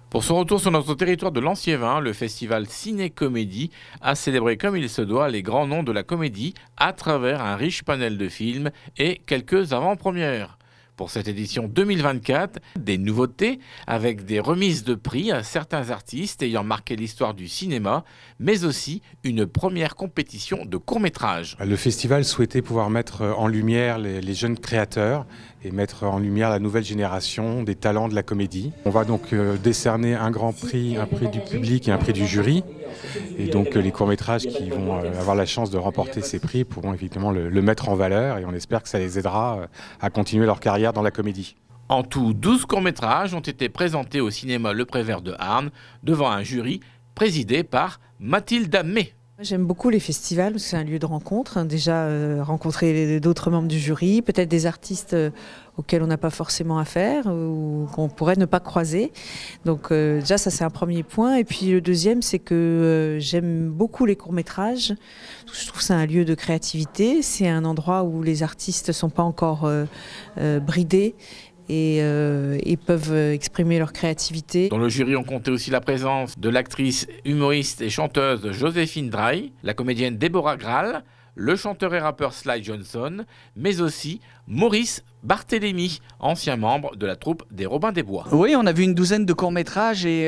Pour son retour sur notre territoire de Lanciévin, le festival Ciné-Comédie a célébré comme il se doit les grands noms de la comédie à travers un riche panel de films et quelques avant-premières. Pour cette édition 2024, des nouveautés avec des remises de prix à certains artistes ayant marqué l'histoire du cinéma, mais aussi une première compétition de court-métrage. Le festival souhaitait pouvoir mettre en lumière les jeunes créateurs et mettre en lumière la nouvelle génération des talents de la comédie. On va donc décerner un grand prix, un prix du public et un prix du jury. Et donc les courts-métrages qui vont avoir la chance de remporter ces prix pourront effectivement le mettre en valeur et on espère que ça les aidera à continuer leur carrière dans la comédie. En tout, 12 courts-métrages ont été présentés au cinéma Le Prévert de Arnes devant un jury présidé par Mathilde Amé. J'aime beaucoup les festivals parce que c'est un lieu de rencontre. Déjà rencontrer d'autres membres du jury, peut-être des artistes auxquels on n'a pas forcément affaire ou qu'on pourrait ne pas croiser. Donc déjà ça c'est un premier point. Et puis le deuxième c'est que j'aime beaucoup les courts-métrages. Je trouve que c'est un lieu de créativité. C'est un endroit où les artistes ne sont pas encore bridés. Et peuvent exprimer leur créativité. Dans le jury, on comptait aussi la présence de l'actrice, humoriste et chanteuse Joséphine Draille, la comédienne Déborah Graal, le chanteur et rappeur Sly Johnson, mais aussi Maurice Barthélémy, ancien membre de la troupe des Robins des Bois. Oui, on a vu une douzaine de courts-métrages et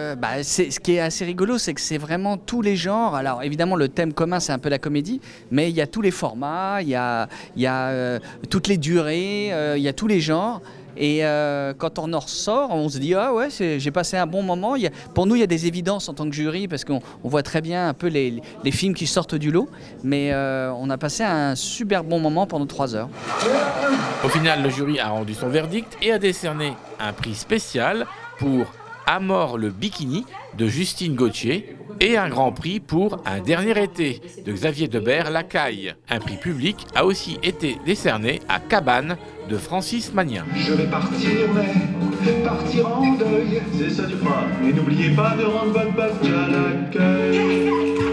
ce qui est assez rigolo, c'est que c'est vraiment tous les genres. Alors évidemment, le thème commun, c'est un peu la comédie, mais il y a tous les formats, il y a toutes les durées, il y a tous les genres. Et quand on en ressort, on se dit « Ah ouais, j'ai passé un bon moment ». Pour nous, il y a des évidences en tant que jury parce qu'on voit très bien un peu les films qui sortent du lot. Mais on a passé un super bon moment pendant 3 heures. Au final, le jury a rendu son verdict et a décerné un prix spécial pour Amor le bikini de Justine Gauthier et un grand prix pour Un dernier été de Xavier Debert Lacaille. Un prix public a aussi été décerné à Cabane de Francis Magnien. Je vais partir, mais partir en deuil. C'est ça du fera. Et n'oubliez pas de rendre votre badge à l'accueil.